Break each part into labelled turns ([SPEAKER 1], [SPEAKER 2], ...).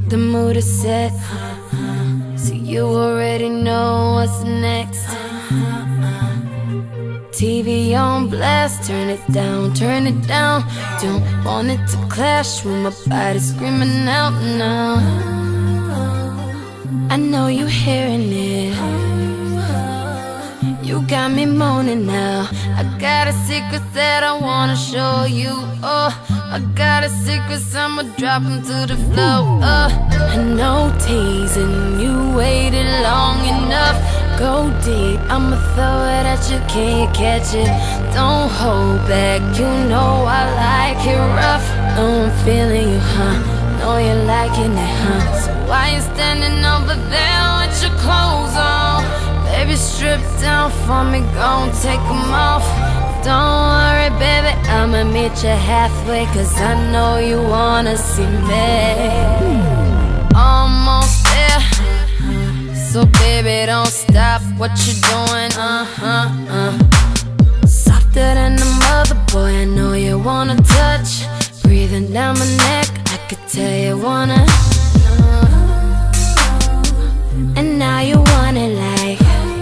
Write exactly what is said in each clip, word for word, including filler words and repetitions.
[SPEAKER 1] The mood is set, so you already know what's next. T V on blast, turn it down, turn it down. Don't want it to clash with my body screaming out now. I know you hearing it, you got me moaning now. I got a secret that I wanna show you. Oh, I got a secret, so I'ma drop 'em to the floor. Oh, I know teasing, you waited long enough. Go deep, I'ma throw it at you, can't catch it. Don't hold back, you know I like it rough. Know I'm feeling you, huh? Know you're liking it, huh? So why you standing over there with your clothes on? Baby, strip down for me, gon' take 'em off. Don't worry, baby, I'ma meet you halfway, 'cause I know you wanna see me. Almost there, so baby, don't stop what you're doing, uh-huh, uh softer than a mother, boy, I know you wanna touch. Breathing down my neck, I could tell you wanna uh, and now you want it like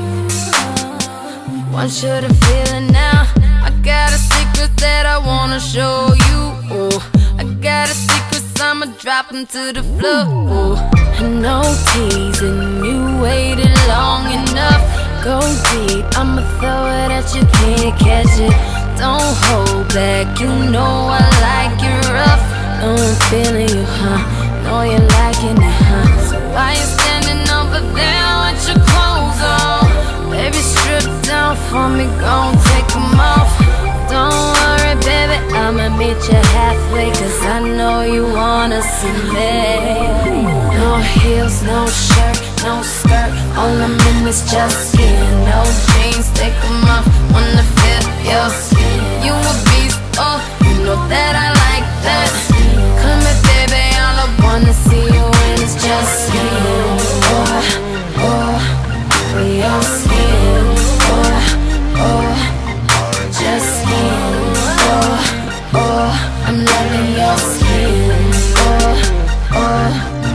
[SPEAKER 1] want you to feel it now. I got a secret that I wanna show you. Oh, I got a secret, so I'ma drop 'em to the floor. Oh, I know teasing, you waited long enough. Go deep, I'ma throw it at you, can't catch it. Don't hold back, you know I like it rough. Know I'm feeling you, huh? Know you're liking it, huh? So why you standing over there with your clothes on? Baby, strip down for me, gon' take 'em off. Don't worry, baby, I'ma meet you halfway, 'cause I know you wanna see me. No heels, no shirt, no skirt, all I'm in is just skin. No jeans, take 'em off, wanna feel your skin. You a beast, oh, you know that I like that. Come here, baby, all I wanna see you in is just skin. Oh, oh, your skin. Oh, oh, just skin. Oh, oh, I'm loving your skin. Oh, oh,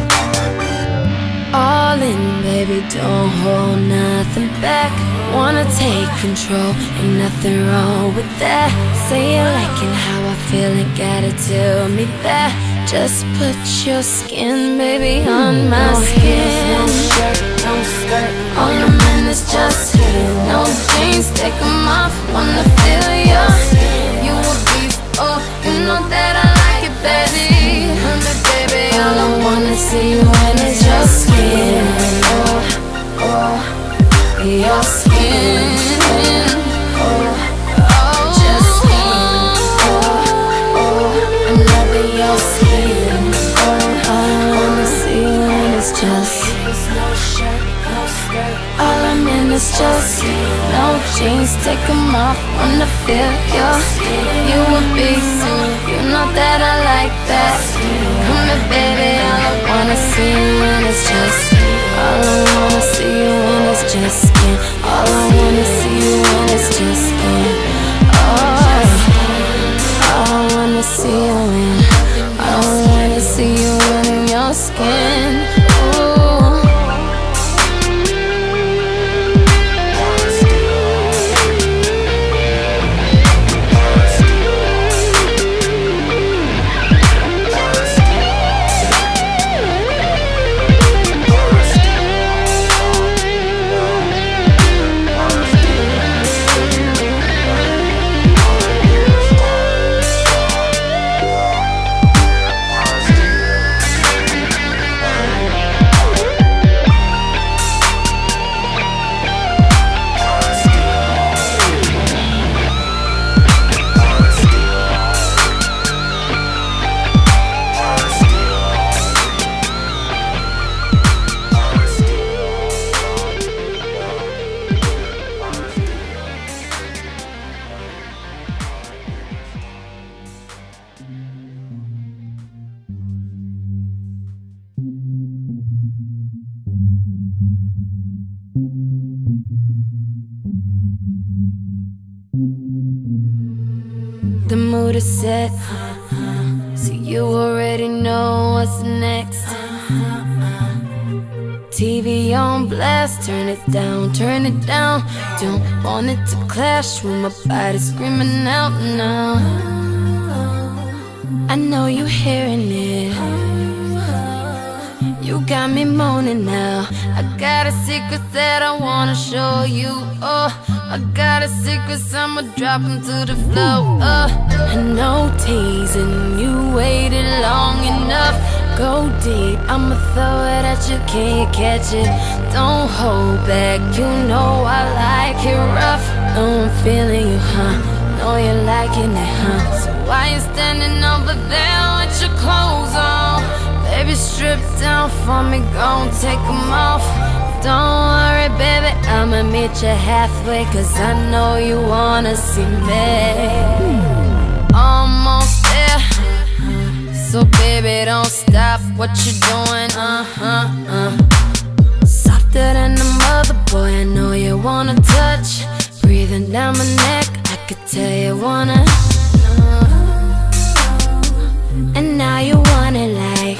[SPEAKER 1] all in, baby, don't hold nothing back. Wanna take control, ain't nothing wrong with that. Say you liking how I feel and gotta tell me that. Just put your skin, baby, on my skin. No shirt, no skirt, all I'm in is just skin. No jeans, take 'em off, wanna feel your skin. You a beast, oh, you know that I like it, baby. Honey, baby, all I wanna see you in is your skin. Oh, oh, your skin. Oh, oh, just skin. Oh, oh, I'm loving your skin. Oh, all I wanna see you in is just no shirt, no skirt. All I'm in is just no jeans, take 'em off, wanna feel your skin. You a beast, you know that I like that. Come here, baby, all I wanna see you in is just all I wanna see you in is just skin. All I wanna see you in is just skin. Oh, all I wanna see you in, all I wanna see you in your skin. The mood is set, so you already know what's next. T V on blast, turn it down, turn it down. Don't want it to clash with my body screaming out now. I know you hearing it. You got me moaning now. I got a secret that I wanna show you. Oh, I got a secret, I'ma drop 'em to the floor. Oh, and no teasing, you waited long enough. Go deep, I'ma throw it at you, can't catch it. Don't hold back, you know I like it rough. Know I'm feeling you, huh? Know you're liking it, huh? So why you standing over there with your clothes on? Baby, strip down for me, gon' take 'em off. Don't worry, baby, I'ma meet you halfway, 'cause I know you wanna see me. Almost there. So baby, don't stop what you're doing, uh-huh, uh softer than a mother, boy, I know you wanna touch. Breathing down my neck, I could tell you wanna uh, and now you want it like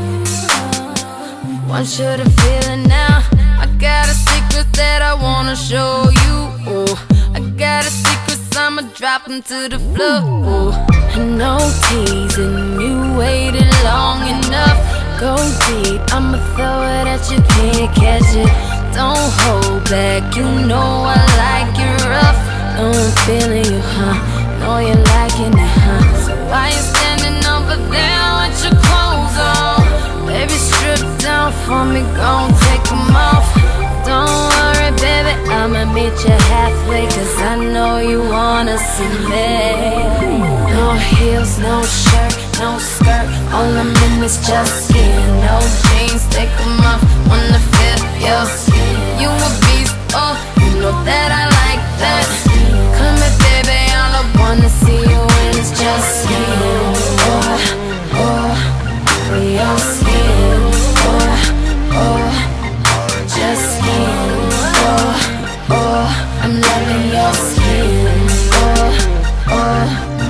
[SPEAKER 1] want you to feel it now. I got a secret that I wanna show you. Oh, I got a secret, I'ma drop 'em to the floor. Oh, no teasing, you waited long enough. Go deep, I'ma throw it at you, can't catch it. Don't hold back, you know I like it rough. Know I'm feeling you, huh? Know you're liking it, huh? So why you standing over there with your clothes on? Baby, strip down for me, gon' take 'em off. Don't worry, baby, I'ma meet you halfway, 'cause I know you wanna see me. No heels, no shirt, no skirt, all I'm in is just skin. No jeans, take 'em off, wanna feel your skin. You a beast, oh, you know that I like that. Come here, baby, all I wanna see you in is just skin. Oh, oh, your skin. Oh, oh, just skin. Oh, oh, I'm loving your skin. Oh, oh,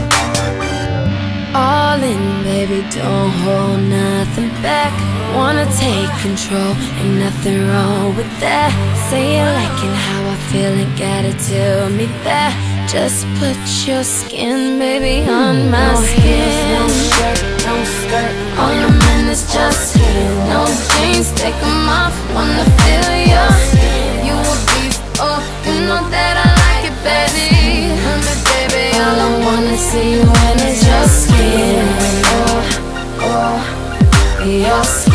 [SPEAKER 1] all in, baby, don't hold nothing back. Wanna take control, ain't nothing wrong with that. Say you liking how I feel and gotta tell me that. Just put your skin, baby, on my skin. No shirt, no skirt, all I'm in is just skin. No jeans, take 'em off, wanna feel your skin. You a beast, oh, you know that I like it, baby. Come here, baby, all I wanna see you in is your skin. Oh, oh, your skin.